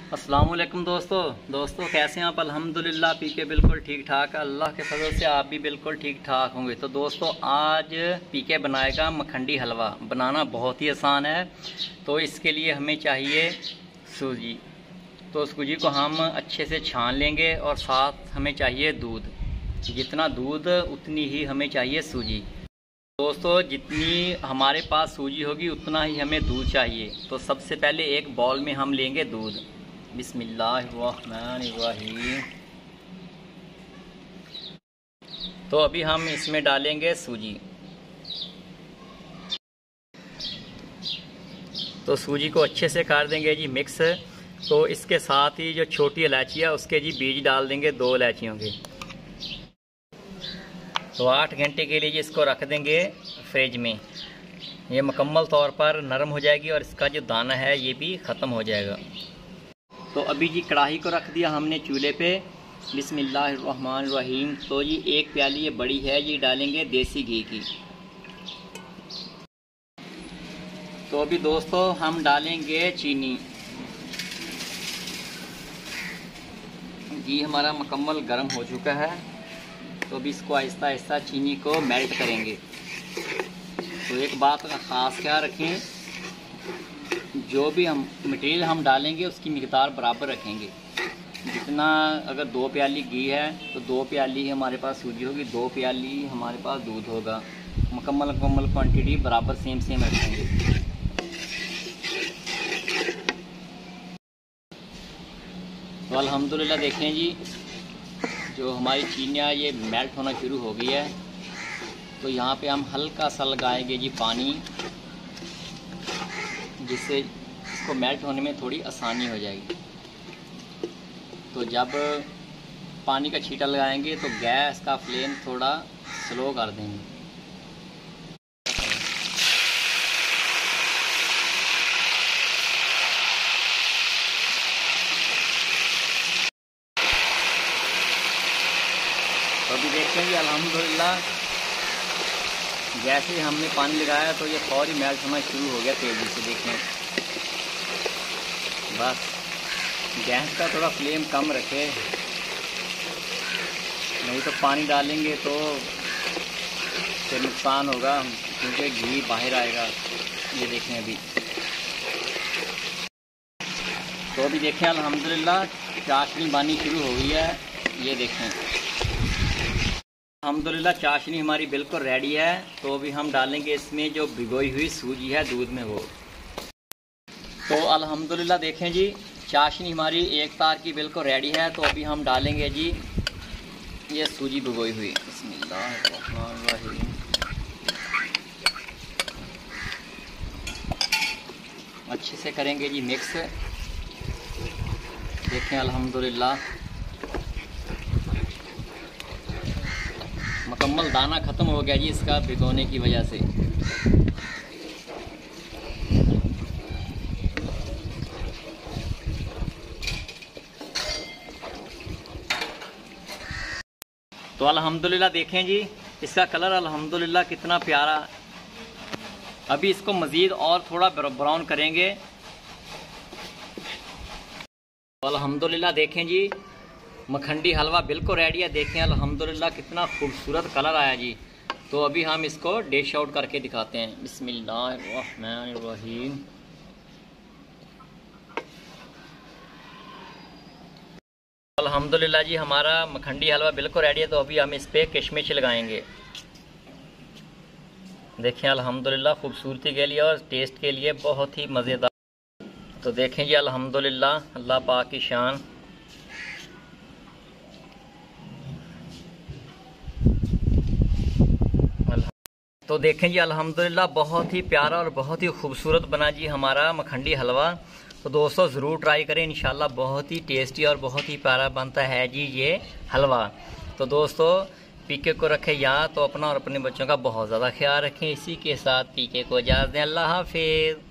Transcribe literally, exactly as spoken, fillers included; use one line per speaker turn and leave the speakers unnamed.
अस्सलाम वालेकुम दोस्तों दोस्तों कैसे हैं आप। अल्हम्दुलिल्लाह पी के बिल्कुल ठीक ठाक है। अल्लाह के फजल से आप भी बिल्कुल ठीक ठाक होंगे। तो दोस्तों आज पी के बनाएगा मखंडी हलवा। बनाना बहुत ही आसान है। तो इसके लिए हमें चाहिए सूजी। तो सूजी को हम अच्छे से छान लेंगे और साथ हमें चाहिए दूध। जितना दूध उतनी ही हमें चाहिए सूजी। दोस्तों जितनी हमारे पास सूजी होगी उतना ही हमें दूध चाहिए। तो सबसे पहले एक बाउल में हम लेंगे दूध। बिस्मिल्लाहिर्रहमानिर्रहीम। तो अभी हम इसमें डालेंगे सूजी। तो सूजी को अच्छे से कर देंगे जी मिक्स। तो इसके साथ ही जो छोटी इलायची है उसके जी बीज डाल देंगे, दो इलायचियों के। तो आठ घंटे के लिए इसको रख देंगे फ्रिज में। ये मुकम्मल तौर पर नरम हो जाएगी और इसका जो दाना है ये भी ख़त्म हो जाएगा। तो अभी जी कढ़ाई को रख दिया हमने चूल्हे पे। बिस्मिल्लाहिर्रहमानिर्रहीम। तो ये एक प्याली ये बड़ी है, ये डालेंगे देसी घी की। तो अभी दोस्तों हम डालेंगे चीनी। घी हमारा मुकम्मल गर्म हो चुका है। तो अभी इसको आहिस्ता आहिस्ता चीनी को मेल्ट करेंगे। तो एक बात का ख़ास ख्याल रखें, जो भी हम मटेरियल हम डालेंगे उसकी मिकदार बराबर रखेंगे। जितना अगर दो प्याली घी है तो दो प्याली ही हमारे पास सूजी होगी, दो प्याली हमारे पास दूध होगा। मुकम्मल मुकम्मल क्वांटिटी बराबर सेम सेम रखेंगे। तो अल्हम्दुलिल्लाह देखें जी जो हमारी चीनियाँ ये मेल्ट होना शुरू हो गई है। तो यहाँ पे हम हल्का सा लगाएंगे जी पानी, जिससे इसको मेल्ट होने में थोड़ी आसानी हो जाएगी। तो जब पानी का छींटा लगाएंगे तो गैस का फ्लेम थोड़ा स्लो कर देंगे। तो अभी देखते हैं कि अल्हम्दुलिल्लाह जैसे ही हमने पानी लगाया तो ये फौरी मेल्ट होना शुरू हो गया तेज़ी से। देखें बस गैस का थोड़ा फ्लेम कम रखे, नहीं तो पानी डालेंगे तो फिर नुकसान होगा क्योंकि घी बाहर आएगा। ये देखें अभी। तो अभी देखें अल्हम्दुलिल्लाह चाशनी बननी शुरू हो गई है। ये देखें अल्हम्दुलिल्लाह चाशनी हमारी बिल्कुल रेडी है। तो अभी हम डालेंगे इसमें जो भिगोई हुई सूजी है दूध में वो। तो अल्हम्दुलिल्लाह देखें जी चाशनी हमारी एक तार की बिल्कुल रेडी है। तो अभी हम डालेंगे जी ये सूजी भिगोई हुई। बिस्मिल्लाहिर्रहमानिर्रहीम। अच्छे से करेंगे जी मिक्स। देखें अल्हम्दुलिल्लाह मुकम्मल दाना ख़त्म हो गया जी इसका भिगोने की वजह से। तो अल्हम्दुलिल्लाह देखें जी इसका कलर अल्हम्दुलिल्लाह कितना प्यारा। अभी इसको मज़ीद और थोड़ा ब्राउन करेंगे। तो अल्हम्दुलिल्लाह देखें जी मखंडी हलवा बिल्कुल रेडी है। देखें अल्हम्दुलिल्लाह कितना खूबसूरत कलर आया जी। तो अभी हम इसको डिश आउट करके दिखाते हैं। बिस्मिल्लाहिर्रहमानिर्रहीम। अल्हम्दुलिल्लाह जी हमारा मखंडी हलवा बिल्कुल रेडी है। तो अभी हम इस पर किशमिश लगाएंगे। देखें अल्हम्दुलिल्लाह खूबसूरती के लिए और टेस्ट के लिए बहुत ही मज़ेदार। तो देखें जी अल्हम्दुलिल्लाह अल्लाह पाक की शान। तो देखें जी अल्हम्दुलिल्लाह बहुत ही प्यारा और बहुत ही खूबसूरत बना जी हमारा मखंडी हलवा। तो दोस्तों ज़रूर ट्राई करें, इंशाल्लाह बहुत ही टेस्टी और बहुत ही प्यारा बनता है जी ये हलवा। तो दोस्तों पीके को रखें याद, तो अपना और अपने बच्चों का बहुत ज़्यादा ख्याल रखें। इसी के साथ पीके को इजाज़त दें। अल्लाह हाफिज़।